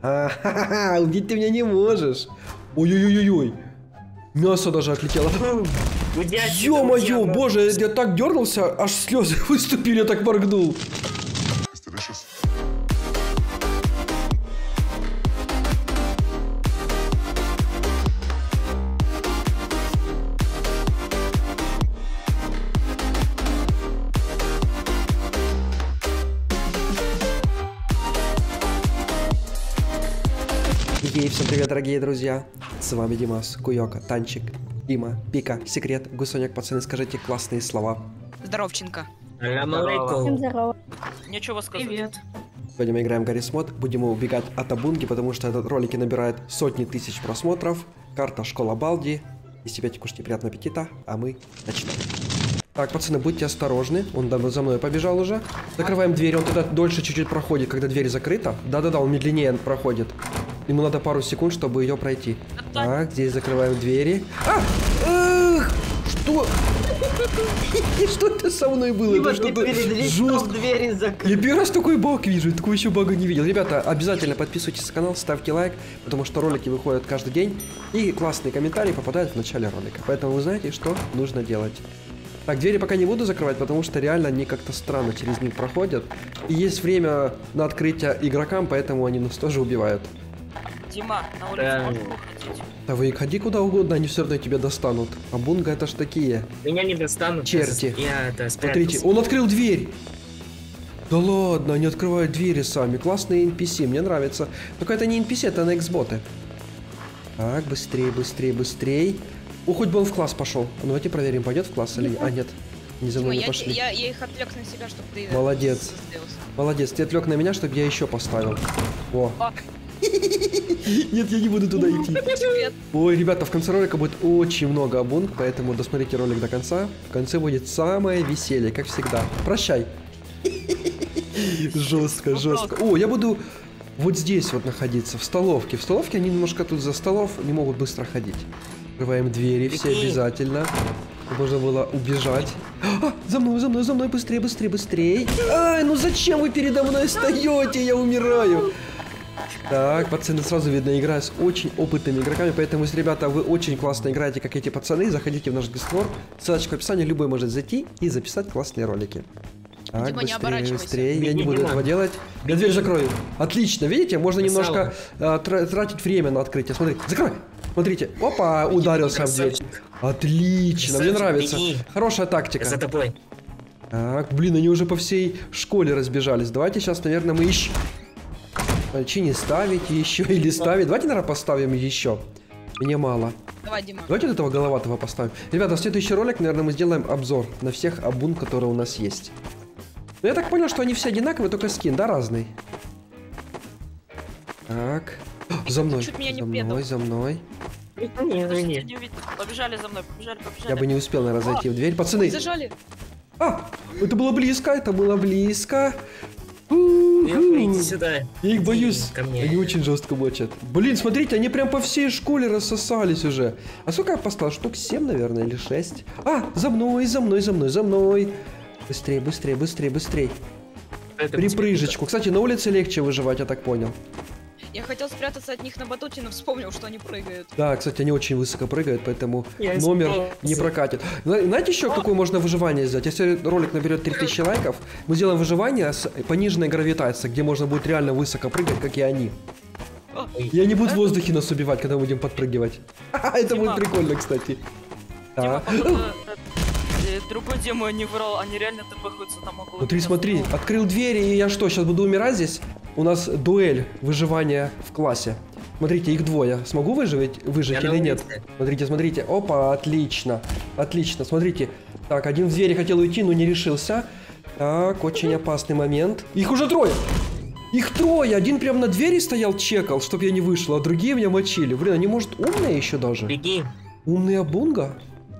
Ха-ха-ха, убить ты меня не можешь. Ой-ой-ой-ой. Мясо даже отлетело. Ё-моё, боже, я так дернулся, аж слезы выступили, я так моргнул. Ей, всем привет, дорогие друзья! С вами Димас, Куёка, Танчик, Дима, Пика, Секрет, Гусоняк. Пацаны, скажите классные слова. Здоровченко. Всем здорово. Нечего сказать. Привет. Сегодня мы играем в Гаррис Мод, будем убегать от Абунги, потому что этот ролик набирает сотни тысяч просмотров. Карта Школа Балди. Если пять кушайте, приятного аппетита, а мы начнем. Так, пацаны, будьте осторожны, он за мной побежал уже. Закрываем дверь, он тогда дольше чуть-чуть проходит, когда дверь закрыта. Да-да-да, он медленнее проходит. Ему надо пару секунд, чтобы ее пройти. Так, здесь закрываем двери. Эх, что? Что это со мной было? Это что-то жестко. Я первый раз такой баг вижу, такого еще бага не видел. Ребята, обязательно подписывайтесь на канал, ставьте лайк, потому что ролики выходят каждый день. И классные комментарии попадают в начале ролика. Поэтому вы знаете, что нужно делать. Так, двери пока не буду закрывать, потому что реально они как-то странно через них проходят. И есть время на открытие игрокам, поэтому они нас тоже убивают. Дима, на улице можно выходить? Да вы ходи куда угодно, они все равно тебя достанут. А Бунга это ж такие. Меня не достанут. Черти. Я смотрите, он открыл дверь. Да ладно, они открывают двери сами. Классные NPC, мне нравится. Только это не NPC, это Next-боты. Так, быстрее, быстрее, быстрее. О, хоть бы он в класс пошел. Ну, давайте проверим, пойдет в класс или нет. А, нет. Не за мной не пошли. Я их отвлек на себя, чтобы ты... Молодец. Молодец, ты отвлек на меня, чтобы я еще поставил. О. Нет, я не буду туда идти. Ой, ребята, в конце ролика будет очень много Абунг, поэтому досмотрите ролик до конца. В конце будет самое веселье, как всегда. Прощай. Жестко, жестко. О, я буду вот здесь вот находиться, в столовке. В столовке они немножко тут за столов не могут быстро ходить. Открываем двери все обязательно. Можно было убежать. За мной, быстрее, быстрее, быстрее. Ай, ну зачем вы передо мной встаете? Я умираю. Так, пацаны, сразу видно, играю с очень опытными игроками, поэтому, если, ребята, вы очень классно играете, как эти пацаны, заходите в наш Discord, ссылочка в описании, любой может зайти и записать классные ролики. Так, Дима, быстрее, быстрее, я не буду этого делать. Я дверь закрою. Отлично, видите, можно немножко тратить время на открытие. Смотри, закрой. Смотрите, опа, ударился в дверь. Отлично, мне нравится. Хорошая тактика. За тобой. Так, блин, они уже по всей школе разбежались. Давайте сейчас, наверное, мы ищем. Не ставить еще или ставить. Давайте, наверное, поставим еще. Мне мало. Давай, Дима. Давайте вот этого головатого поставим. Ребята, в следующий ролик, наверное, мы сделаем обзор на всех Абун, которые у нас есть. Но я так понял, что они все одинаковые, только скин, да, разный. Так. За мной. За мной. Побежали за мной, побежали. Я бы не успел, наверное, зайти в дверь. Пацаны. Зажали. Это было близко, Иди сюда. Я их боюсь. Они очень жестко мочат. Блин, смотрите, они прям по всей школе рассосались уже. А сколько я поставил? Штук 7, наверное, или 6. За мной. Быстрее, быстрее, быстрее, быстрее. Припрыжечку. Кстати, на улице легче выживать, я так понял. Я хотел спрятаться от них на батуте, но вспомнил, что они прыгают. Да, кстати, они очень высоко прыгают, поэтому номер не прокатит. Знаете еще, какое можно выживание сделать? Если ролик наберет 3000 лайков, мы сделаем выживание с пониженной гравитацией, где можно будет реально высоко прыгать, как и они. И они будут в воздухе нас убивать, когда будем подпрыгивать. Это будет прикольно, кстати. Другой Дима не врал, они реально тпхаются там около. Смотри, открыл дверь, и я что, сейчас буду умирать здесь? У нас дуэль выживания в классе. Смотрите, их двое. Смогу выжить или нет? Смотрите. Опа, отлично. Отлично, смотрите. Так, один в двери хотел уйти, но не решился. Так, очень опасный момент. Их уже трое! Их трое! Один прям на двери стоял, чекал, чтоб я не вышел, а другие меня мочили. Блин, они, может, умные еще даже? Беги. Умные Абунга?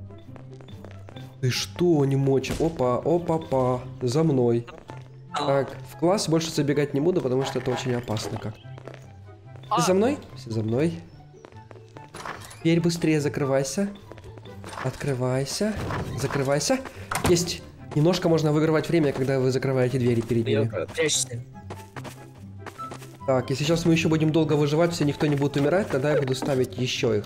Ты что, не мочишь? Опа, за мной. Так, в класс больше забегать не буду, потому что это очень опасно как. Ты за мной? Все за мной. Дверь быстрее закрывайся. Открывайся. Закрывайся. Есть. Немножко можно выигрывать время, когда вы закрываете двери перед ними. Так, если сейчас мы еще будем долго выживать, все никто не будет умирать, тогда я буду ставить еще их.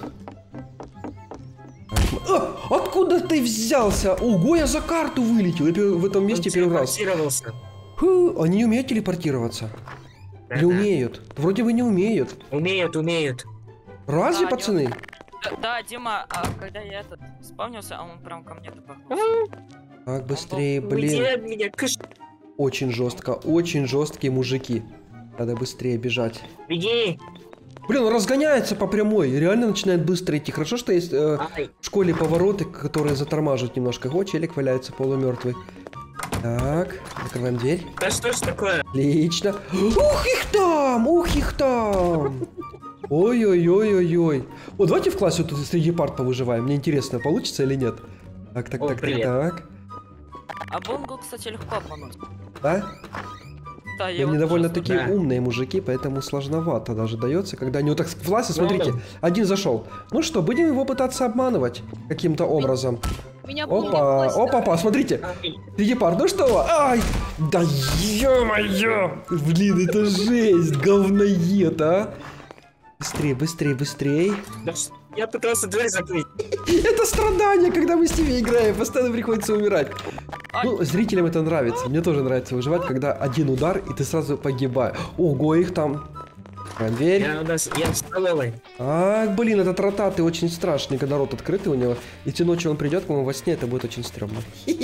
А, откуда ты взялся? Ого, я за карту вылетел. Я в этом месте первый раз. Фу, они не умеют телепортироваться? Да, Или умеют? Вроде бы не умеют. Умеют. Разве, Да, пацаны? Да, Дима, когда я спавнился, а он прям ко мне топахнулся. Так, быстрее, Уйди блин. от меня, Очень жестко, очень жесткие мужики. Надо быстрее бежать. Беги! Блин, он разгоняется по прямой, и реально начинает быстро идти. Хорошо, что есть в школе повороты, которые затормаживают немножко. О, челик валяется полумертвый. Так, закрываем дверь. Да что ж такое? Отлично. Ух их там! Ух их там! Ой-ой-ой-ой-ой. Вот давайте в классе тут среди парт повыживаем. Мне интересно, получится или нет. Так, так, О, так, привет. так. А Бонгу, кстати, легко обмануть. Да? Да, Они вот довольно-таки Да. умные мужики, поэтому сложновато даже дается, когда они вот так в классе, смотрите, да. один зашел. Ну что, будем его пытаться обманывать каким-то образом. Меня Опа, опа, смотрите. Ай, Среди пар, ну что? Ай! Да ё-моё! Блин, это жесть, говноед, а! Быстрее, быстрее, быстрее. да ш- Я пытался дверь закрыть. Это страдание, когда мы с ними играем, постоянно приходится умирать. Ай. Ну, зрителям это нравится. Мне тоже нравится выживать, когда один удар, и ты сразу погибаешь. Ого, их там. Открываем дверь. Я в столовой. Ах, блин, этот ротатый очень страшный, когда рот открытый у него. Если ночью он придет к моему во сне, это будет очень стрёмно.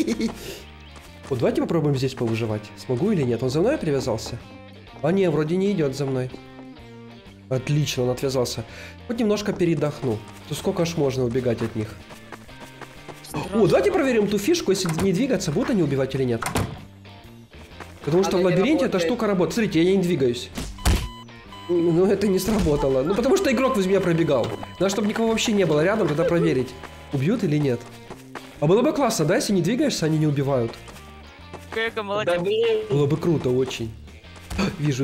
Вот давайте попробуем здесь повыживать. Смогу или нет? Он за мной привязался? А не, вроде не идет за мной. Отлично, он отвязался. Вот немножко передохну. То сколько ж можно убегать от них? О, давайте проверим ту фишку, если не двигаться, будут они убивать или нет. Потому что в Она не лабиринте эта работает. штука работает. Смотрите, я не двигаюсь. Ну, это не сработало. Ну, потому что игрок возле меня пробегал. Надо, чтобы никого вообще не было рядом, тогда проверить, убьют или нет. А было бы классно, да, если не двигаешься, они не убивают. Какая молодец. Да блин. Было бы круто очень. Вижу.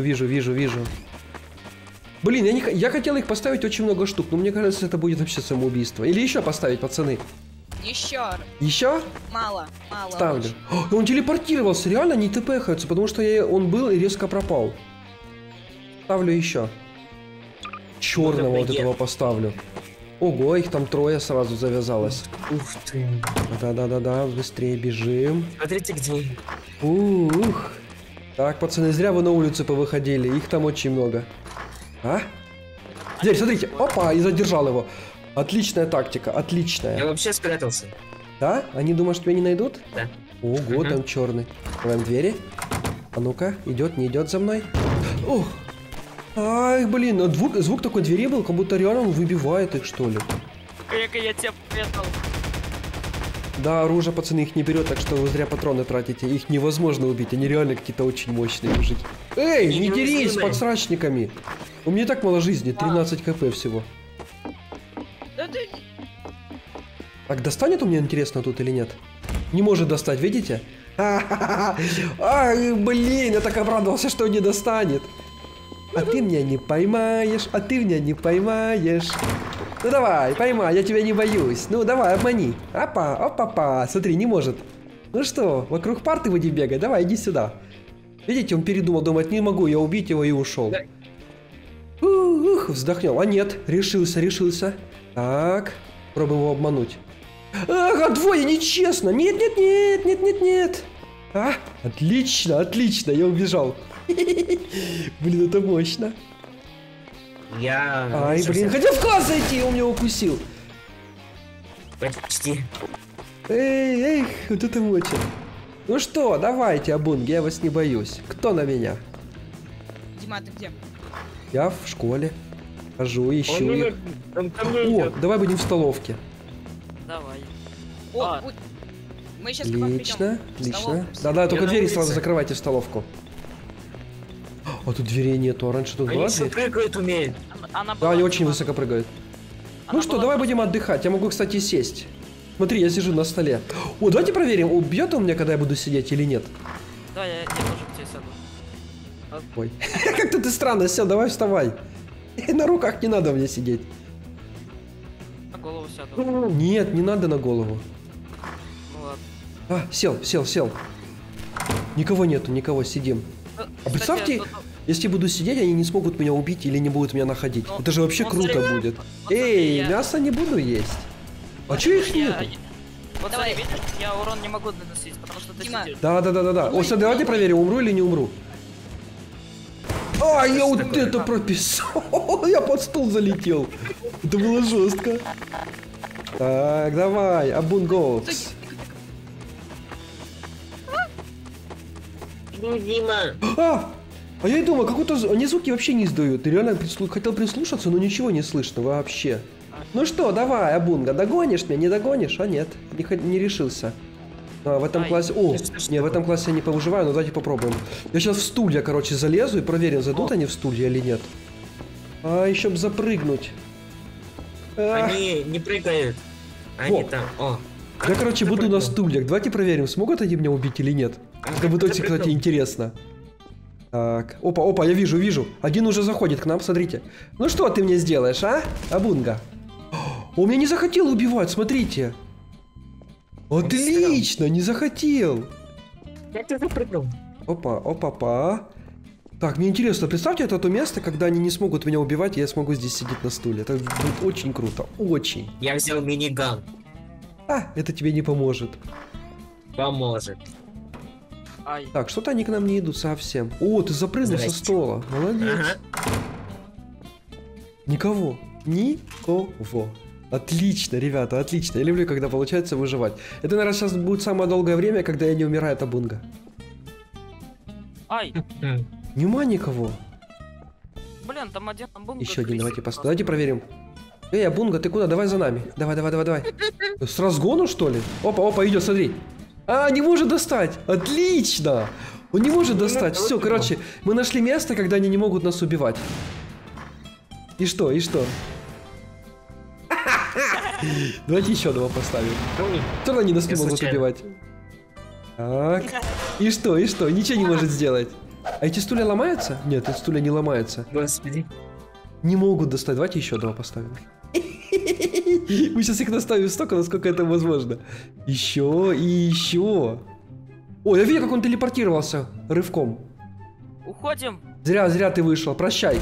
Блин, я хотел их поставить очень много штук, но мне кажется, это будет вообще самоубийство. Или еще поставить, пацаны. Еще Еще? мало. Ставлю. очень. О, он телепортировался, реально не тпхаются, потому что он был и резко пропал. Ставлю еще. Черного вот этого поставлю. Ого, их там трое сразу завязалось. Ух ты. Да, быстрее бежим. Смотрите, где. Ух. Так, пацаны, зря вы на улицу повыходили, их там очень много. А? Дверь, смотрите, опа, и задержал его. Отличная тактика, Я отличная. вообще спрятался. Да? Они думают, что меня не найдут? Да. Ого, Мгм. там черный. Открываем двери. А ну-ка, идет, не идет за мной? Ох! Ай, блин, а звук такой двери был, как будто реально он выбивает их, что ли. Как я тебя прятал. Да, оружие, пацаны, их не берет, так что вы зря патроны тратите. Их невозможно убить, они реально какие-то очень мощные мужики. Эй, Они не дерись с неуязвимые. подсрачниками. У меня и так мало жизни, 13 кп всего. Да ты... Так, достанет у меня, интересно, тут или нет? Не может достать, видите? Ай, блин, я так обрадовался, что не достанет. А ты меня не поймаешь, Ну давай, поймай, я тебя не боюсь. Ну давай, обмани. Опа, смотри, не может. Ну что, вокруг парты будем бегать? Давай, иди сюда. Видите, он передумал, думает, не могу я убить его, и ушел. Да. Ух, вздохнул. А нет, решился. Так, пробуем его обмануть. Ага, двое, нечестно. Нет. А, отлично, я убежал. Блин, это мощно. Я... Ай, блин, хотел в класс зайти, он меня укусил. Почти. Эй, вот это моча. Ну что, давайте, Абунги, я вас не боюсь. Кто на меня? Дима, ты где? Я в школе. Хожу, ищу их. Он ко мне О, идет. давай будем в столовке. Давай. О, А. мы сейчас к вам придем. Отлично. В столовку. Да, только на двери улице. сразу закрывайте в столовку. А тут дверей нету, а раньше тут была Они все дверь? прыгают умеют. Она Да, была- они очень высоко прыгают. она Ну что, была давай просто- будем отдыхать. Я могу, кстати, сесть. Смотри, я сижу на столе. О, давайте проверим, убьет он меня, когда я буду сидеть или нет. Да, я тоже к тебе сяду. Ой, как-то ты странно сел, давай вставай. На руках не надо мне сидеть. На голову сяду. Нет, не надо на голову. Ну ладно. А, сел. Никого нету, сидим. А Кстати, представьте, тут- Если буду сидеть, они не смогут меня убить или не будут меня находить. Ну, Это же вообще ну, круто смотри, будет. вот смотри, Эй, я- мясо не буду есть. А чё их нет? Вот Давай. смотри, видишь, я урон не могу наносить, потому что ты Дима. сидишь. Да. О, все, давайте проверим, умру или не умру. А, я вот такое? это прописал. Я под стол залетел. Это было жестко. Так, давай, Абун Гоутс. Ну, Дима. А я и думаю, какой-то... Они звуки вообще не издают. Ты реально хотел прислушаться, но ничего не слышно вообще. Ну что, давай, Абунга, догонишь меня, не догонишь? А нет, не решился. А, в этом Ай, классе... О, что не, в этом классе я не повыживаю, но давайте попробуем. Я сейчас в стулья, короче, залезу и проверим, зайдут они в стулья или нет. А, еще бы запрыгнуть. А, Они не прыгают. Они Во. там. О. я, короче, буду на Запрыгнул. стульях. Давайте проверим, смогут они меня убить или нет. Это будет очень, кстати, интересно. Так, опа, я вижу. Один уже заходит к нам, смотрите. Ну что ты мне сделаешь, а, Абунга? Он меня не захотел убивать, смотрите. Отлично, не захотел. Как ты запрыгнул? Опа. Так, мне интересно, представьте, это то место, когда они не смогут меня убивать, и я смогу здесь сидеть на стуле. Это будет очень круто, очень. Я взял миниган. А, это тебе не поможет. Поможет. Ай. Так, что-то они к нам не идут совсем. О, ты запрыгнул со Здрасте. стола. Молодец. Ага. Никого. Никого. Отлично, ребята, отлично. Я люблю, когда получается выживать. Это, наверное, сейчас будет самое долгое время, когда я не умираю от Абунга. Ай. Нема никого. Блин, там один бунга. Еще один, крысит. давайте проверим. Эй, Абунга, ты куда? Давай за нами. Давай. С разгону, что ли? Опа, идет, смотри. А, не может достать. Отлично. Он не может достать. Все, короче, мы нашли место, когда они не могут нас убивать. И что? Давайте еще одного поставим. Все равно они нас не Я могут случайно. убивать. Так. И что? Ничего не может сделать. А эти стулья ломаются? Нет, эти стулья не ломаются. Господи. Не могут достать. Давайте еще одного поставим. Мы сейчас их наставим столько, насколько это возможно. Еще и еще. О, я видел, как он телепортировался рывком. Уходим. Зря ты вышел. Прощай.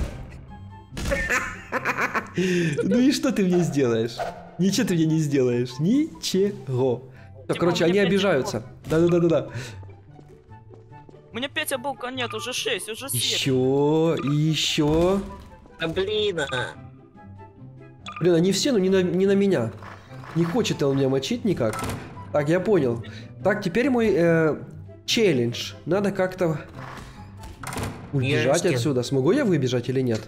Ну и что ты мне сделаешь? Ничего ты мне не сделаешь. Ничего. Всё, короче, у они меня 5 обижаются. Да. У меня 5 обука, нет, уже 6, уже 7. Еще и еще. А блин. Блин, они все, но не на меня. Не хочет он меня мочить никак. Так, я понял. Так, теперь мой челлендж. Надо как-то убежать Яшкин. отсюда. Смогу я выбежать или нет?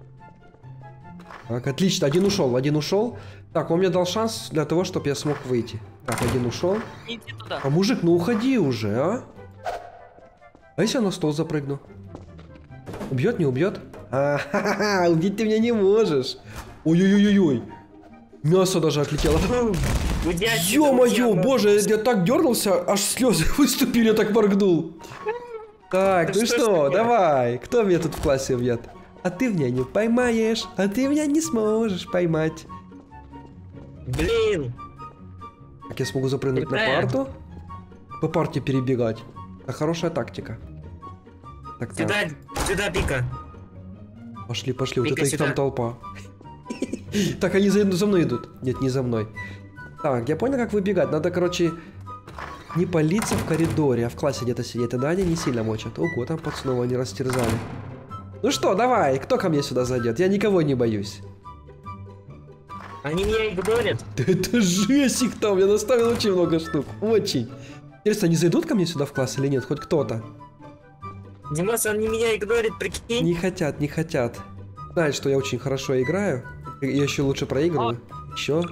Так, отлично. Один ушел. Так, он мне дал шанс для того, чтобы я смог выйти. Так, один ушел. Иди туда. А мужик, ну уходи уже, а? А если я на стол запрыгну? Убьет, не убьет? А-ха-ха, убить ты меня не можешь. Ой-ой-ой-ой. Мясо даже отлетело. Уйди отсюда, Ё-моё, уйди, боже, я так дернулся, аж слезы выступили, я так моргнул. Так, Да ну что ж что, такое? давай, кто меня тут в классе убьет? А ты меня не поймаешь, а ты меня не сможешь поймать. Блин. Так, я смогу запрыгнуть на Какая? парту? По парте перебегать. Это хорошая тактика. Так, Сюда пика. Пошли, вот Вика, это их там сюда. толпа. Так, они за мной идут. Нет, не за мной. Так, я понял, как выбегать. Надо, короче, не палиться в коридоре, а в классе где-то сидеть. Тогда они не сильно мочат. Ого, там пацанов они растерзали. Ну что, давай, кто ко мне сюда зайдет? Я никого не боюсь. Они меня игнорят. Да это жесть их там, я наставил очень много штук. Очень. Интересно, они зайдут ко мне сюда в класс или нет? Хоть кто-то? Димас, они меня игнорят, прикинь. Не хотят. Знают, что я очень хорошо играю. Я еще лучше проигрываю. Еще.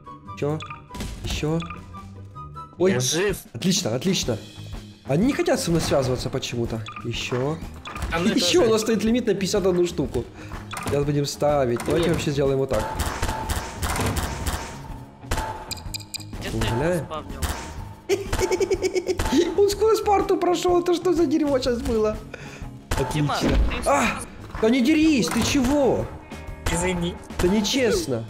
Ой, Я жив. отлично. Они не хотят со мной связываться почему-то. Еще. А мы Еще у тоже. нас стоит лимит на 51 штуку. Сейчас будем ставить. Давайте Нет. вообще сделаем вот так. Где ты Угля. их спавнил? Он сквозь парту прошел. Это что за дерьмо сейчас было? Дима, Отлично. ты А! Да не дерись, ты чего? Извини. Это нечестно.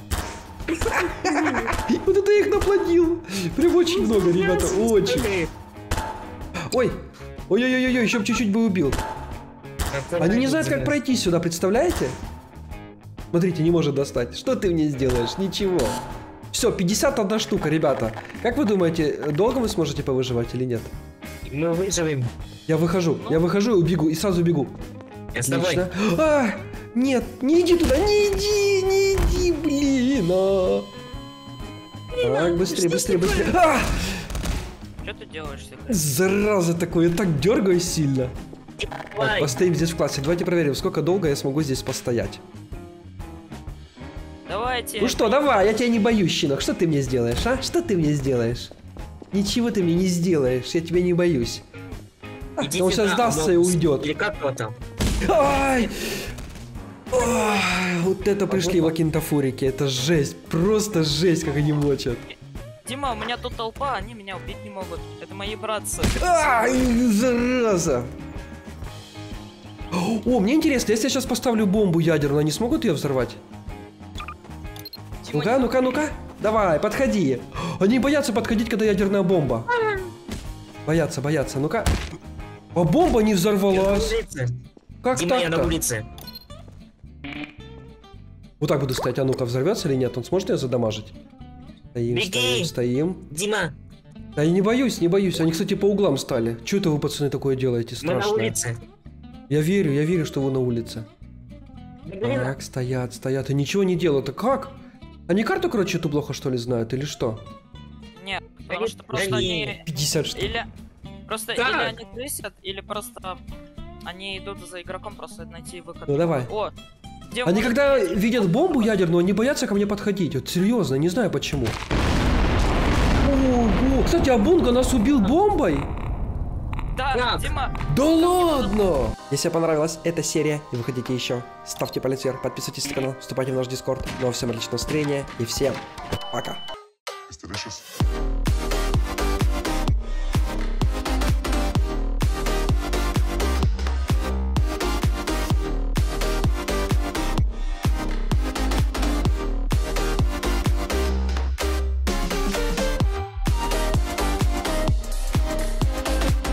Вот это я их наплодил. Прям очень много, ребята, очень. Ой, ой-ой-ой, еще бы чуть-чуть бы убил. Они не знают, как пройти сюда, представляете? Смотрите, не может достать. Что ты мне сделаешь? Ничего. Все, 51 штука, ребята. Как вы думаете, долго вы сможете повыживать или нет? Мы выживем. Я выхожу и убегу, и сразу бегу. Я с тобой. Отлично. А, нет, не иди туда, не иди, блин. Так, быстрее. А! Что ты делаешь, Сикрет? Зараза такой, я так дергаюсь сильно. Так, Давай. постоим здесь в классе. Давайте проверим, сколько долго я смогу здесь постоять. Давайте. Ну что, давай, я тебя не боюсь, щенок. Что ты мне сделаешь, а? Что ты мне сделаешь? Ничего ты мне не сделаешь, я тебя не боюсь. Иди Он сейчас сюда, сдастся и Мопс. уйдет. Или как его там? Ай! Ой, вот это пришли вакинтофурики, это жесть, просто жесть, как они мочат. Дима, у меня тут толпа, они меня убить не могут. Это мои братцы. Ай, зараза! О, мне интересно, если я сейчас поставлю бомбу ядерную, они смогут ее взорвать? Дима, Ну-ка. Давай, подходи. Они боятся подходить, когда ядерная бомба. Боятся. Ну-ка. А бомба не Я на взорвалась. улице. Как Дима, я на так-то? улице. Вот так буду стоять. А ну-ка, взорвется или нет? Он сможет ее задамажить? Беги! Стоим. Дима, Да я не боюсь. Они, кстати, по углам стали. Что это вы, пацаны, такое делаете мы на страшное? улице. Я верю, что вы на улице. Так, стоят. И ничего не делают. А как? Они карту, короче, эту плохо, что ли, знают? Или что? Нет, потому что просто Да они... 50 штук. Или... Просто Как? или они крысят, или просто... Они идут за игроком просто найти выход. Ну, давай. О! Где Они может- когда видят бомбу ядерную, они боятся ко мне подходить. Вот серьезно, не знаю почему. Ого! Кстати, Абунга нас убил бомбой? Да, Как? Дима! Да ладно! Если вам понравилась эта серия и вы хотите еще, ставьте палец вверх, подписывайтесь на канал, вступайте в наш дискорд. Ну а всем отличного настроения и всем пока! It's delicious.